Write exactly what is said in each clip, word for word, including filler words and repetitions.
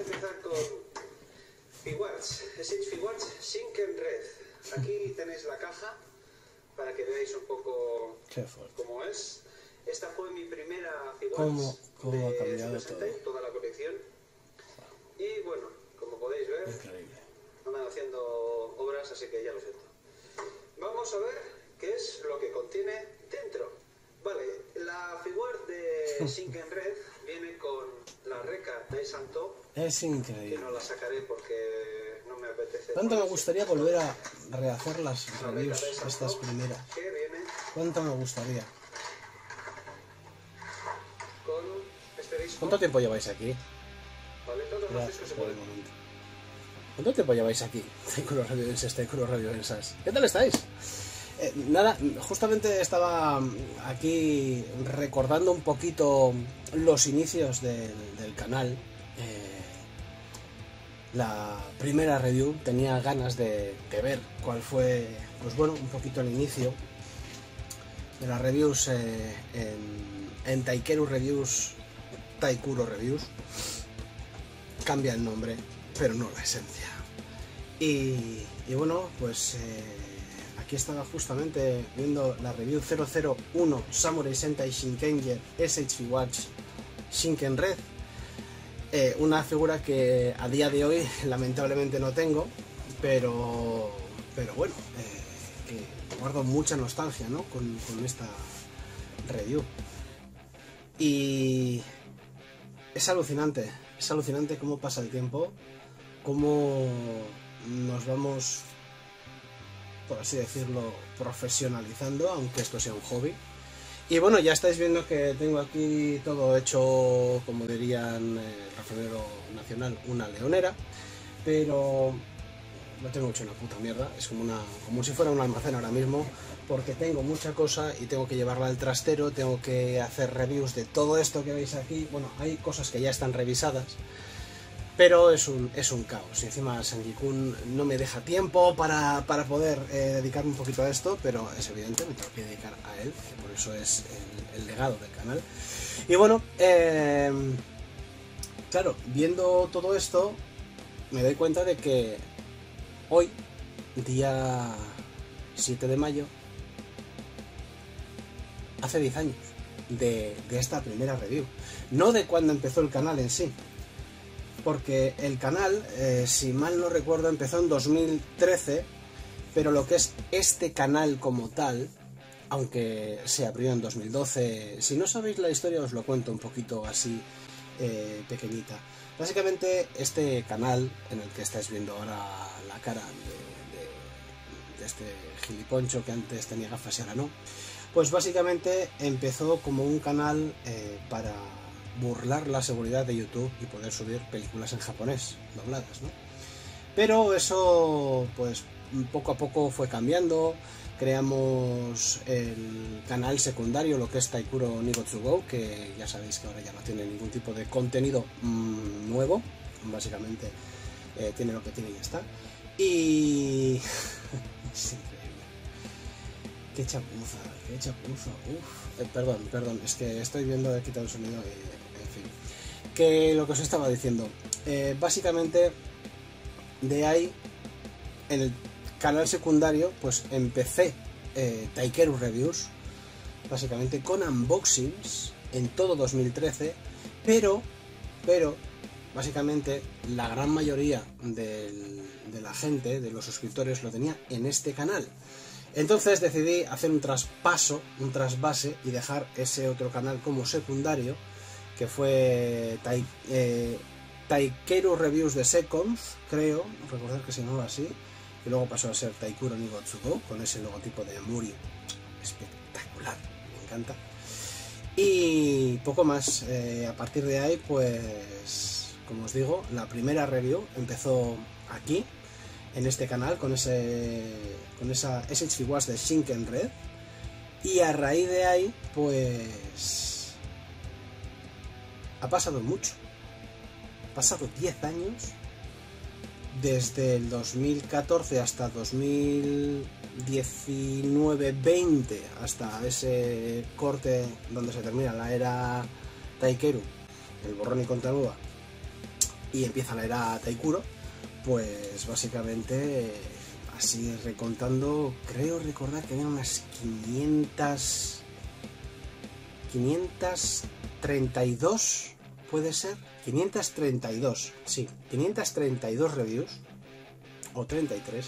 a empezar con Figuarts, S H Figuarts Shinken Red. Aquí tenéis la caja para que veáis un poco cómo es. Esta fue mi primera ¿Cómo, Figuarts cómo ha de cambiado Super todo? Sentai, toda la colección. Y bueno, como podéis ver, Increíble. andan haciendo obras, así que ya lo siento. Vamos a ver qué es lo que contiene dentro. Vale, la Figuart de Shinken Red viene con la Reca de Santo. Es Que increíble. no la sacaré porque no me apetece. ¿Cuánto me gustaría volver a rehacer las reviews, estas primeras? Que viene ¿Cuánto me gustaría? con este disco. ¿Cuánto tiempo lleváis aquí? Vale, todos Mira, los discos se espera un pueden. momento. ¿Cuánto tiempo lleváis aquí? Taikuro Reviewensas, Taikuro Reviewensas. ¿Qué tal estáis? Eh, nada, justamente estaba aquí recordando un poquito los inicios del, del canal. Eh, la primera review, tenía ganas de, de ver cuál fue, pues bueno, un poquito el inicio de las reviews eh, en, en Taikeru Reviews, Taikuro Reviews. Cambia el nombre, pero no la esencia. Y, y bueno, pues eh, aquí estaba justamente viendo la review cero cero uno Samurai Sentai Shinkenger S H Figuarts Shinken Red. Eh, una figura que a día de hoy lamentablemente no tengo, pero, pero bueno, eh, que guardo mucha nostalgia, ¿no? con, con esta review. Y es alucinante, es alucinante cómo pasa el tiempo, cómo nos vamos, por así decirlo, profesionalizando, aunque esto sea un hobby. Y bueno, ya estáis viendo que tengo aquí todo hecho, como dirían el refranero nacional, una leonera, pero lo tengo hecho una puta mierda, es como, una, como si fuera un almacén ahora mismo, porque tengo mucha cosa y tengo que llevarla al trastero, tengo que hacer reviews de todo esto que veis aquí. Bueno, hay cosas que ya están revisadas, pero es un, es un caos, y encima Sanji-kun no me deja tiempo para, para poder eh, dedicarme un poquito a esto, pero es evidente, me tengo que dedicar a él, que por eso es el, el legado del canal. Y bueno, eh, claro, viendo todo esto, me doy cuenta de que hoy, día siete de mayo, hace diez años de, de esta primera review, no de cuando empezó el canal en sí. Porque el canal, eh, si mal no recuerdo, empezó en dos mil trece, pero lo que es este canal como tal, aunque se abrió en dos mil doce, si no sabéis la historia os lo cuento un poquito así eh, pequeñita. Básicamente este canal en el que estáis viendo ahora la cara de, de, de este giliponcho que antes tenía gafas y ahora no, pues básicamente empezó como un canal eh, para burlar la seguridad de YouTube y poder subir películas en japonés dobladas, ¿no? Pero eso pues poco a poco fue cambiando. Creamos el canal secundario, lo que es Taikuro Nigotsugo, que ya sabéis que ahora ya no tiene ningún tipo de contenido mmm, nuevo, básicamente eh, tiene lo que tiene y ya está. Y es increíble, qué chapuza, qué chapuza, uff, eh, perdón, perdón, es que estoy viendo, he quitado el sonido y que lo que os estaba diciendo, eh, básicamente de ahí en el canal secundario pues empecé eh, Taikeru Reviews, básicamente con unboxings en todo dos mil trece, pero pero básicamente la gran mayoría del, de la gente, de los suscriptores, lo tenía en este canal. Entonces decidí hacer un traspaso, un trasvase y dejar ese otro canal como secundario, que fue Tai, eh, Taikeru Reviews de Seconds, creo, recordar que se llamaba así, y luego pasó a ser Taikuro Nigotsugo, con ese logotipo de Muri, espectacular, me encanta. Y poco más, eh, a partir de ahí, pues, como os digo, la primera review empezó aquí, en este canal, con, ese, con esa S H Figuarts de Shinken Red, y a raíz de ahí, pues ha pasado mucho, ha pasado diez años, desde el dos mil catorce hasta dos mil diecinueve veinte, hasta ese corte donde se termina la era Taikeru, el borrón y cuenta nueva, y empieza la era Taikuro, pues básicamente, así recontando, creo recordar que había unas quinientas, quinientas treinta y dos, puede ser, quinientas treinta y dos, sí, quinientas treinta y dos reviews, o treinta y tres,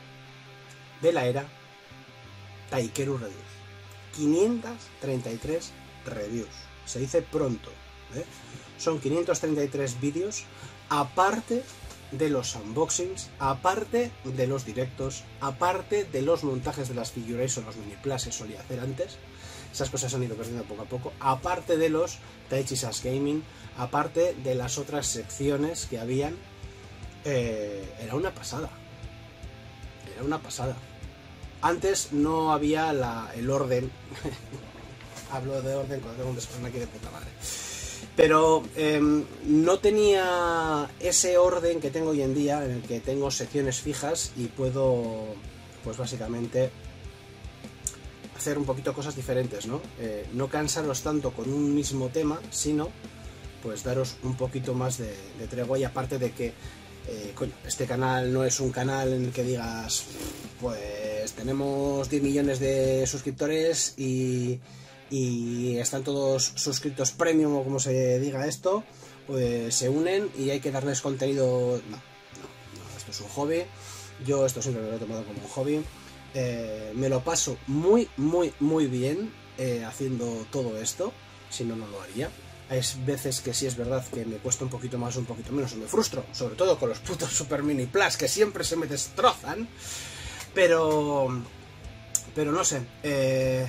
de la era Taikeru Reviews. quinientas treinta y tres reviews, se dice pronto, ¿eh? Son quinientos treinta y tres vídeos, aparte de los unboxings, aparte de los directos, aparte de los montajes de las figures o los mini plus que solía hacer antes. Esas cosas se han ido perdiendo poco a poco, aparte de los Taichi Sass Gaming, aparte de las otras secciones que habían. Eh, era una pasada, era una pasada. Antes no había la, el orden, hablo de orden cuando tengo un desorden aquí de puta madre, pero eh, no tenía ese orden que tengo hoy en día, en el que tengo secciones fijas y puedo, pues básicamente, hacer un poquito cosas diferentes, ¿no? Eh, no cansaros tanto con un mismo tema, sino pues daros un poquito más de, de tregua, y aparte de que eh, coño, este canal no es un canal en el que digas, pues tenemos diez millones de suscriptores y, y están todos suscritos premium, o como se diga esto, pues se unen y hay que darles contenido. No, no, no, esto es un hobby. Yo esto siempre me lo he tomado como un hobby. Eh, me lo paso muy, muy, muy bien eh, haciendo todo esto, si no, no lo haría. Hay veces que sí es verdad que me cuesta un poquito más o un poquito menos, o me frustro, sobre todo con los putos Super Mini Plus, que siempre se me destrozan, pero, pero no sé, eh,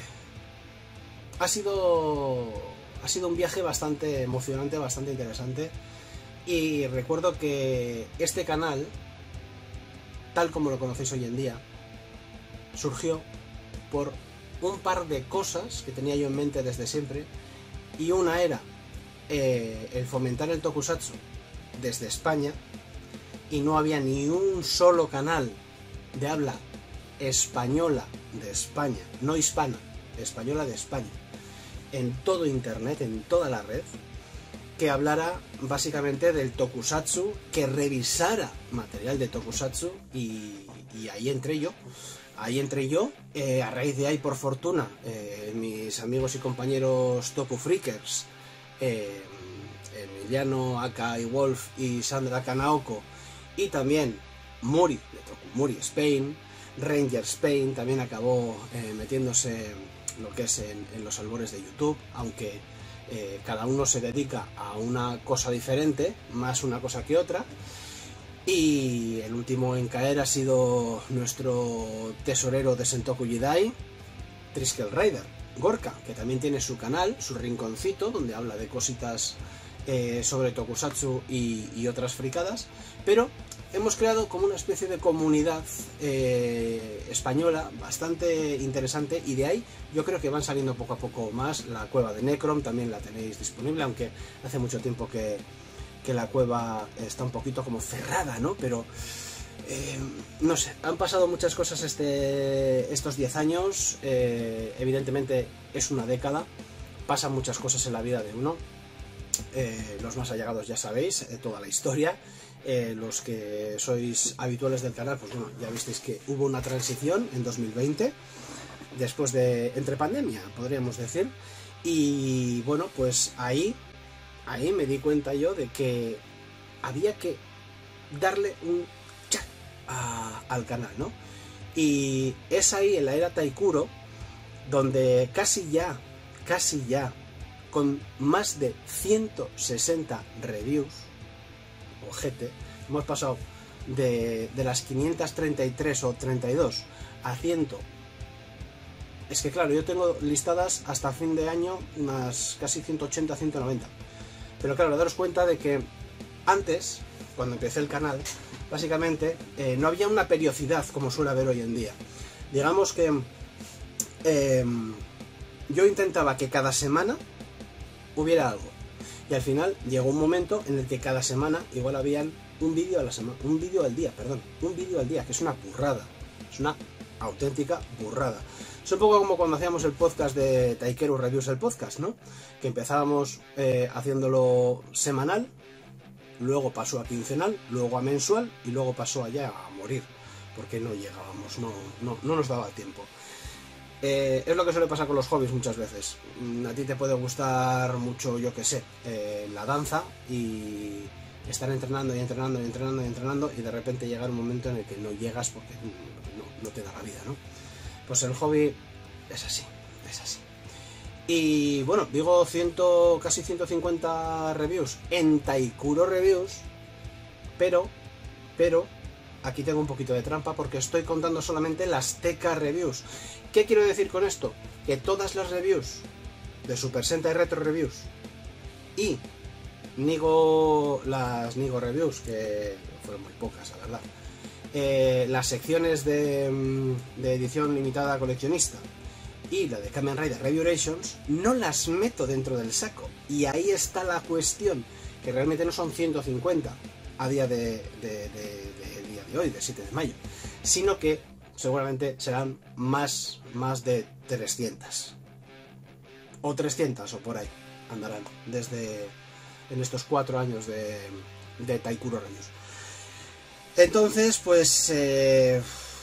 ha sido, ha sido un viaje bastante emocionante, bastante interesante, y recuerdo que este canal, tal como lo conocéis hoy en día, surgió por un par de cosas que tenía yo en mente desde siempre, y una era eh, el fomentar el tokusatsu desde España, y no había ni un solo canal de habla española de España, no hispana, española de España, en todo internet, en toda la red, que hablara básicamente del tokusatsu, que revisara material de tokusatsu, y, y ahí entré yo. Ahí entré yo, eh, a raíz de ahí, por fortuna, eh, mis amigos y compañeros Toku Freakers, eh, Emiliano aka Wolf y Sandra Kanaoko, y también Muri, de Toku Muri Spain, Ranger Spain, también acabó eh, metiéndose lo que es en, en los albores de YouTube, aunque eh, cada uno se dedica a una cosa diferente, más una cosa que otra. Y el último en caer ha sido nuestro tesorero de Sentoku Jidai, Triskel Rider, Gorka, que también tiene su canal, su rinconcito, donde habla de cositas eh, sobre tokusatsu y, y otras fricadas, pero hemos creado como una especie de comunidad eh, española bastante interesante, y de ahí yo creo que van saliendo poco a poco más. La cueva de Necrom también la tenéis disponible, aunque hace mucho tiempo que... que la cueva está un poquito como cerrada, ¿no? Pero, eh, no sé, han pasado muchas cosas este, estos diez años, eh, evidentemente es una década, pasan muchas cosas en la vida de uno, eh, los más allegados ya sabéis, eh, toda la historia, eh, los que sois habituales del canal, pues bueno, ya visteis que hubo una transición en dos mil veinte, después de, entre pandemia, podríamos decir, y bueno, pues ahí... Ahí me di cuenta yo de que había que darle un chat a, al canal, ¿no? Y es ahí, en la era Taikuro, donde casi ya, casi ya, con más de ciento sesenta reviews, ojete, hemos pasado de, de las quinientas treinta y tres o treinta y dos a cien. Es que claro, yo tengo listadas hasta fin de año unas casi ciento ochenta, ciento noventa. Pero claro, daros cuenta de que antes, cuando empecé el canal, básicamente eh, no había una periodicidad como suele haber hoy en día. Digamos que eh, yo intentaba que cada semana hubiera algo. Y al final llegó un momento en el que cada semana igual habían un vídeo a la semana, un vídeo al día, perdón, un vídeo al día, que es una burrada, es una auténtica burrada. Es un poco como cuando hacíamos el podcast de Taikeru Reviews, el podcast, ¿no? Que empezábamos eh, haciéndolo semanal, luego pasó a quincenal, luego a mensual y luego pasó allá a morir, porque no llegábamos, no, no, no nos daba tiempo. Eh, es lo que suele pasar con los hobbies muchas veces. A ti te puede gustar mucho, yo que sé, eh, la danza y estar entrenando y entrenando y entrenando y entrenando y de repente llegar un momento en el que no llegas porque no, no te da la vida, ¿no? Pues el hobby es así, es así. Y bueno, digo ciento, casi ciento cincuenta reviews en Taikuro Reviews, pero, pero, aquí tengo un poquito de trampa porque estoy contando solamente las T K Reviews. ¿Qué quiero decir con esto? Que todas las reviews de Super Sentai Retro Reviews y Nigo, las Nigo Reviews, que fueron muy pocas, la verdad, eh, las secciones de, de edición limitada coleccionista y la de Kamen Rider Reviewations, no las meto dentro del saco. Y ahí está la cuestión, que realmente no son ciento cincuenta a día de, de, de, de día de hoy, de siete de mayo, sino que seguramente serán más, más de trescientas o trescientas o por ahí andarán desde en estos cuatro años de, de Taikuro Reviews. Entonces pues eh,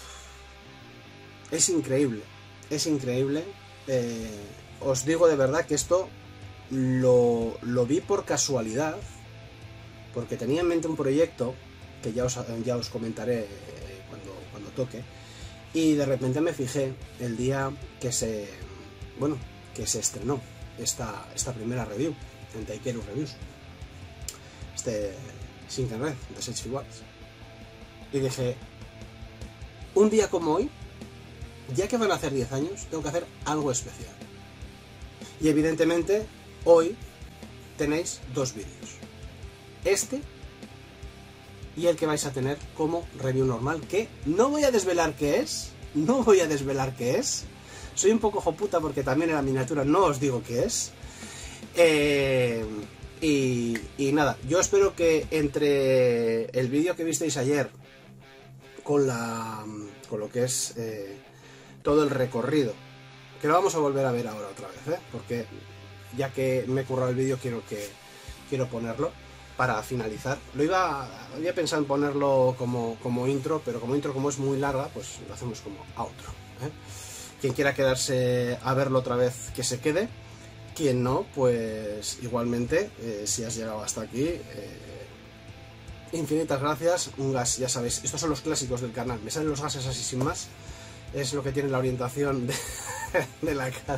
es increíble, es increíble. Eh, os digo de verdad que esto lo, lo vi por casualidad, porque tenía en mente un proyecto que ya os, ya os comentaré cuando, cuando toque. Y de repente me fijé el día que se, bueno, que se estrenó esta, esta primera review en Taikuro Reviews, este Shinken Red de Sage Figuarts. Y dije, un día como hoy, ya que van a hacer diez años, tengo que hacer algo especial. Y evidentemente, hoy tenéis dos vídeos. Este y el que vais a tener como review normal, que no voy a desvelar qué es, no voy a desvelar qué es, soy un poco joputa porque también en la miniatura no os digo qué es, eh, y, y nada, yo espero que entre el vídeo que visteis ayer con, la, con lo que es eh, todo el recorrido, que lo vamos a volver a ver ahora otra vez, ¿eh? Porque ya que me he currado el vídeo quiero, que, quiero ponerlo para finalizar. Lo iba, había pensado en ponerlo como, como intro, pero como intro como es muy larga, pues lo hacemos como outro, ¿eh? Quien quiera quedarse a verlo otra vez, que se quede. Quien no, pues igualmente, eh, si has llegado hasta aquí, eh, infinitas gracias. Un gas, ya sabéis, estos son los clásicos del canal, me salen los gases así sin más, es lo que tiene la orientación de, de la casa.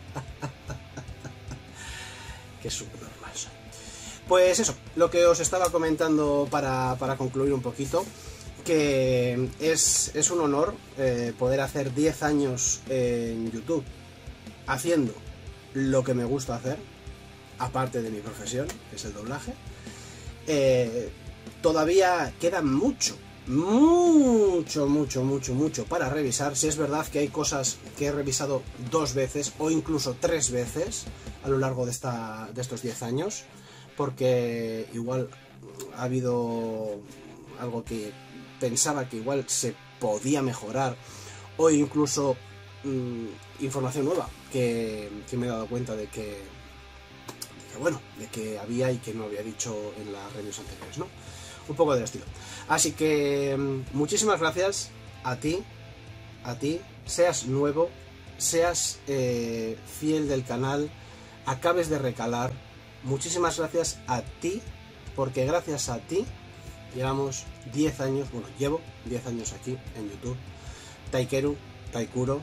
Que súper normal soy. Pues eso, lo que os estaba comentando para, para concluir un poquito, que es, es un honor eh, poder hacer diez años en YouTube haciendo lo que me gusta hacer, aparte de mi profesión, que es el doblaje. Eh, todavía queda mucho, mucho, mucho, mucho, mucho para revisar. Si es verdad que hay cosas que he revisado dos veces o incluso tres veces a lo largo de, esta, de estos diez años, porque igual ha habido algo que pensaba que igual se podía mejorar, o incluso mmm, información nueva que, que me he dado cuenta de que, de que bueno, de que había y que no había dicho en las reviews anteriores, ¿no? Un poco del estilo. Así que muchísimas gracias a ti, a ti, seas nuevo, seas eh, fiel del canal, acabes de recalar. Muchísimas gracias a ti, porque gracias a ti llevamos diez años, bueno, llevo diez años aquí en YouTube. Taikeru, Taikuro,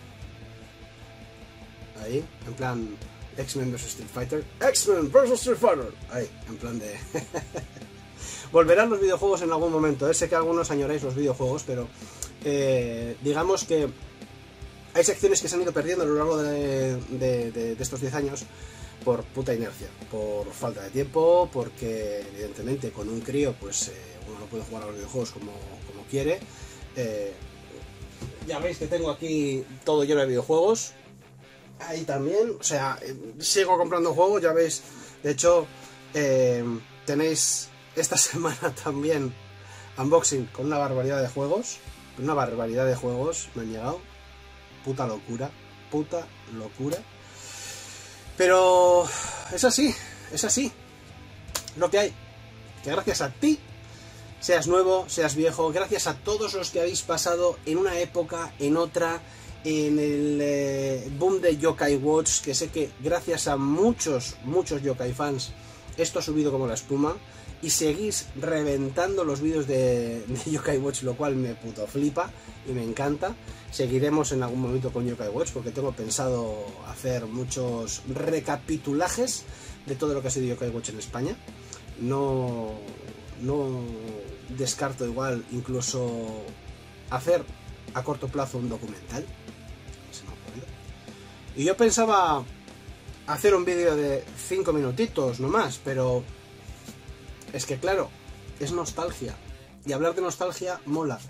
ahí, en plan X-Men versus Street Fighter, X-Men versus Street Fighter, ahí, en plan de... Volverán los videojuegos en algún momento, ¿eh? Sé que algunos añoráis los videojuegos, pero eh, digamos que hay secciones que se han ido perdiendo a lo largo de, de, de, de estos diez años, por puta inercia, por falta de tiempo, porque evidentemente con un crío pues eh, uno no puede jugar a los videojuegos como, como quiere. Eh, ya veis que tengo aquí todo lleno de videojuegos, ahí también, o sea, eh, sigo comprando juegos, ya veis, de hecho eh, tenéis esta semana también unboxing con una barbaridad de juegos, una barbaridad de juegos me han llegado, puta locura, puta locura. Pero es así, es así, lo que hay. que gracias a ti, seas nuevo, seas viejo, gracias a todos los que habéis pasado en una época, en otra, en el eh, boom de Yokai Watch, que sé que gracias a muchos, muchos Yokai fans, esto ha subido como la espuma, y seguís reventando los vídeos de, de Yokai Watch, lo cual me puto flipa y me encanta. Seguiremos en algún momento con Yokai Watch porque tengo pensado hacer muchos recapitulajes de todo lo que ha sido Yokai Watch en España. No, no descarto igual incluso hacer a corto plazo un documental. Se me ha ocurrido. Y yo pensaba hacer un vídeo de cinco minutitos nomás, pero es que claro, es nostalgia. Y hablar de nostalgia mola.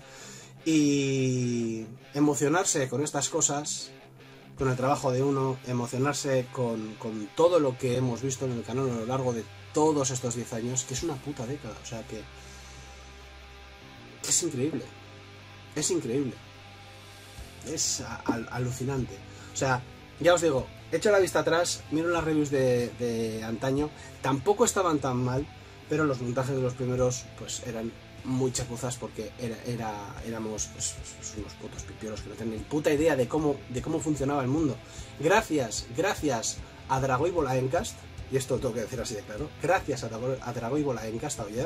Y emocionarse con estas cosas, con el trabajo de uno, emocionarse con, con todo lo que hemos visto en el canal a lo largo de todos estos diez años, que es una puta década, o sea que es increíble, es increíble, es a, a, alucinante. O sea, ya os digo, echo la vista atrás, miro las reviews de, de antaño, tampoco estaban tan mal, pero los montajes de los primeros pues eran muy chapuzas porque era, era, éramos pues, pues, unos putos pipiolos que no tenían ni puta idea de cómo, de cómo funcionaba el mundo. Gracias, gracias a Dragoi Bolaencast, y esto lo tengo que decir así de claro, gracias a, Drago, a Dragoi Bolaencast ayer,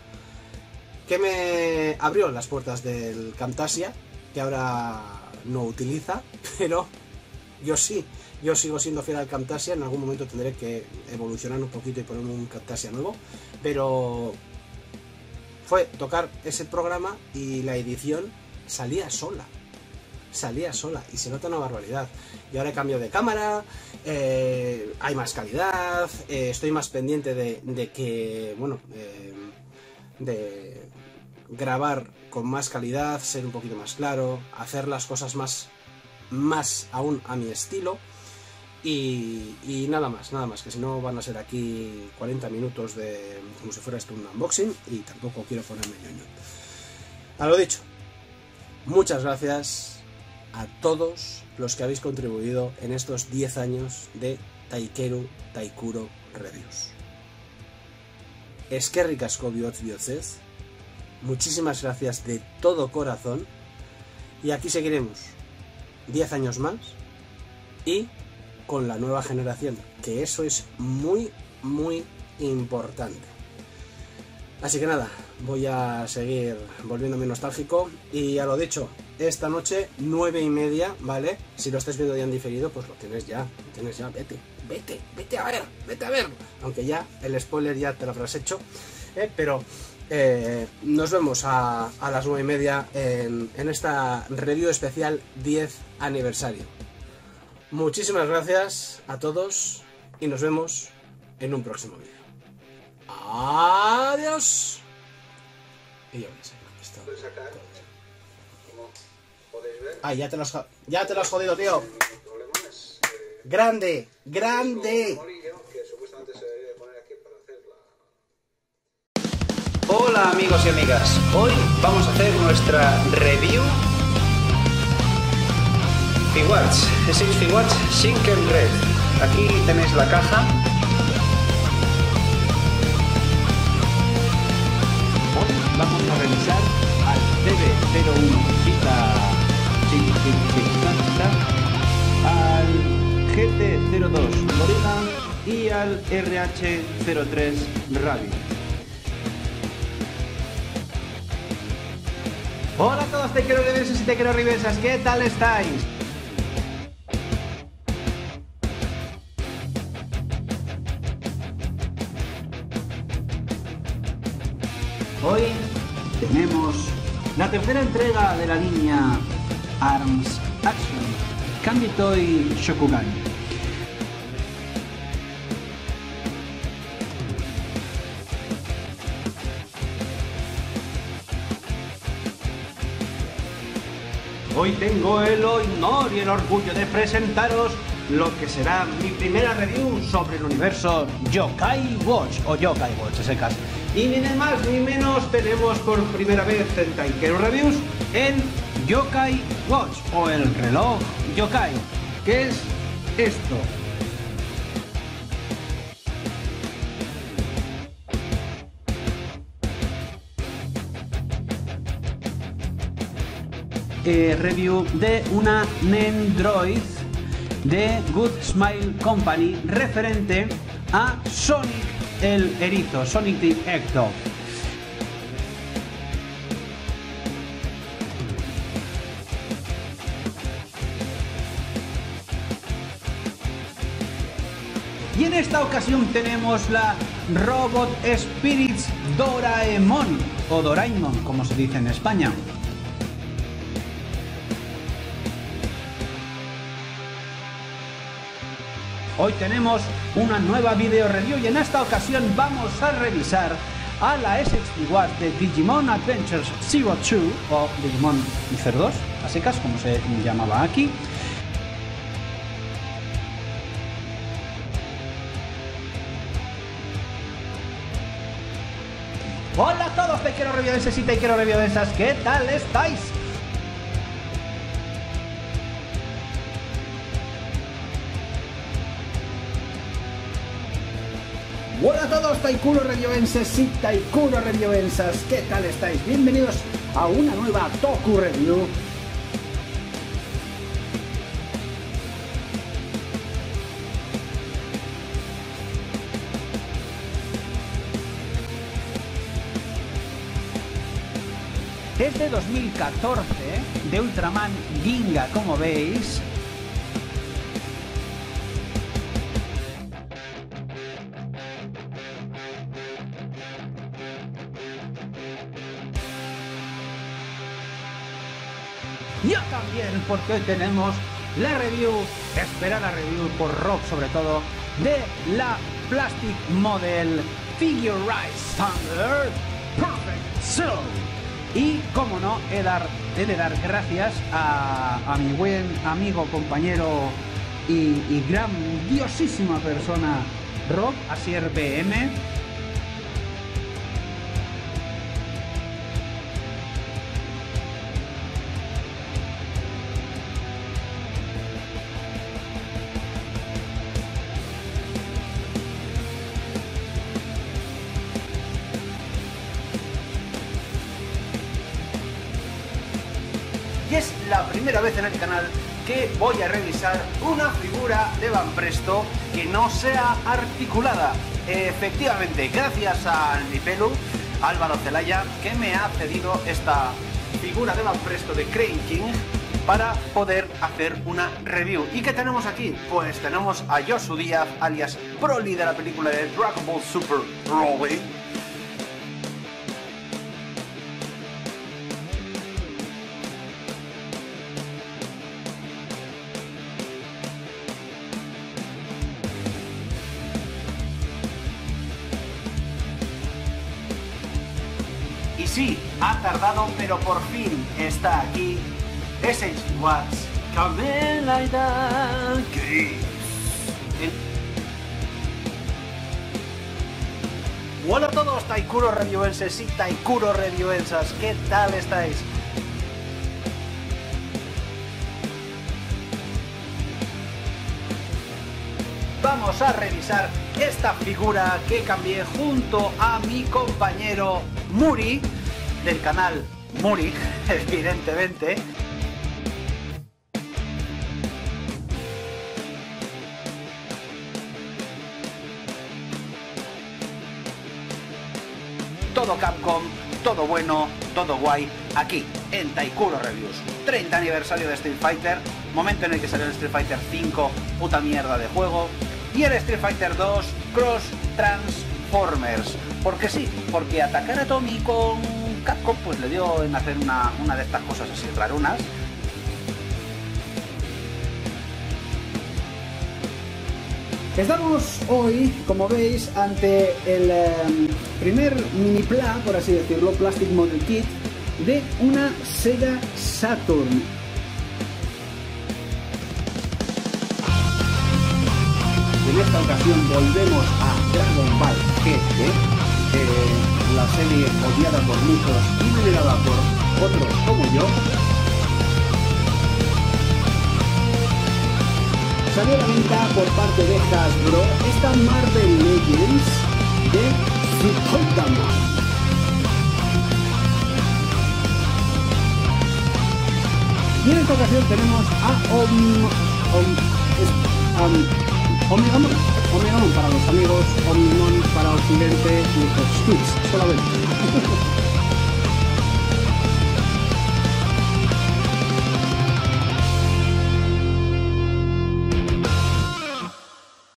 que me abrió las puertas del Camtasia, que ahora no utiliza, pero yo sí, yo sigo siendo fiel al Camtasia. En algún momento tendré que evolucionar un poquito y ponerme un Camtasia nuevo, pero fue tocar ese programa y la edición salía sola, salía sola y se nota una barbaridad. Y ahora he cambiado de cámara, eh, hay más calidad, eh, estoy más pendiente de, de que, bueno, eh, de grabar con más calidad, ser un poquito más claro, hacer las cosas más, más aún a mi estilo. Y, y nada más, nada más, que si no van a ser aquí cuarenta minutos de como si fuera esto un unboxing y tampoco quiero ponerme ñoño. A lo dicho, muchas gracias a todos los que habéis contribuido en estos diez años de Taikeru Taikuro Reviews. Eskerrik asko bihotz bihotzez, muchísimas gracias de todo corazón y aquí seguiremos diez años más y con la nueva generación, que eso es muy, muy importante. Así que nada, voy a seguir volviéndome nostálgico y a lo dicho, esta noche, nueve y media, ¿vale? Si lo estáis viendo ya en diferido, pues lo tienes ya, lo tienes ya, vete, vete, vete a ver, vete a ver. Aunque ya el spoiler ya te lo habrás hecho, ¿eh? Pero eh, nos vemos a, a las nueve y media en, en esta review especial diez aniversario. Muchísimas gracias a todos y nos vemos en un próximo vídeo. Adiós. Y yo voy a sacar esto. Puedes sacar, como podéis ver. Ah, ya te lo has, ya te lo has jodido, tío. Problemas, eh, Grande, grande. que supuestamente se debería poner aquí para hacerla. Hola amigos y amigas, hoy vamos a hacer nuestra review Figuarts, es el Figuarts Shinken Red. Aquí tenéis la caja. Hoy vamos a revisar al C B cero uno Vita al G T cero dos Gorilla y al R H cero tres Rabbit. Hola a todos Taikeru Reversas y Taikeru Reversas, ¿qué tal estáis? Hoy tenemos la tercera entrega de la línea ARMS Action Kanditoi Shokugan. Hoy tengo el honor y el orgullo de presentaros lo que será mi primera review sobre el universo Yokai Watch, o Yokai Watch es el caso. Y ni de más ni menos tenemos por primera vez en Taikeru Reviews el Yokai Watch, o el reloj Yokai, que es esto. eh, review de una Nendroid de Good Smile Company referente a Sonic el Erizo, Sonic the Hedgehog. Y en esta ocasión tenemos la Robot Spirits Doraemon, o Doraemon, como se dice en España. Hoy tenemos una nueva video review y en esta ocasión vamos a revisar a la S H D Watch de Digimon Adventures Zero dos o Digimon cero dos, a secas como se llamaba aquí. Hola a todos, Taikero Reviewenses y Taikero Reviewensas, ¿qué tal estáis? Hola a todos, Taikuro Reviewenses y Taikuro Reviewensas, ¿qué tal estáis? Bienvenidos a una nueva Toku Review. Es de dos mil catorce, de Ultraman Ginga, como veis. Ya también, porque hoy tenemos la review, esperada review por Rob sobre todo, de la Plastic Model Figurize Thunder Perfect Zero. Y, como no, he, dar, he de dar gracias a, a mi buen amigo, compañero y, y grandiosísima persona, Rob Asier B M. Y es la primera vez en el canal que voy a revisar una figura de Van Presto que no sea articulada. Efectivamente, gracias al Nipelu, Álvaro Zelaya, que me ha cedido esta figura de Van Presto de Crane King para poder hacer una review. ¿Y qué tenemos aquí? Pues tenemos a Josu Díaz, alias Broly de la película de Dragon Ball Super Broly. Y sí, ha tardado, pero por fin está aquí S H D Watch Kamen Rider Games. Hola a todos, Taikuro Reviewenses y Taikuro Reviewensas, ¿qué tal estáis? Vamos a revisar esta figura que cambié junto a mi compañero Muri, del canal Muri, evidentemente. Todo Capcom, todo bueno, todo guay, aquí, en Taikuro Reviews. treinta aniversario de Street Fighter, momento en el que salió el Street Fighter cinco, puta mierda de juego, y el Street Fighter dos Cross Transformers. Porque sí, porque atacar a Tommy con Capcom pues le dio en hacer una, una de estas cosas así rarunas. Estamos hoy, como veis, ante el eh, primer mini pla, por así decirlo, Plastic Model Kit de una Sega Saturn. En esta ocasión volvemos a Dragon Ball G T, eh, la serie odiada por muchos y venerada por otros como yo. Salió a la venta por parte de Hasbro esta Marvel Legends de Tsutoyama. esta ocasión tenemos a Om, Om, es, um, Omnigamon. Omnigamon para los amigos, Omnimon para Occidente y pues Twitch solamente.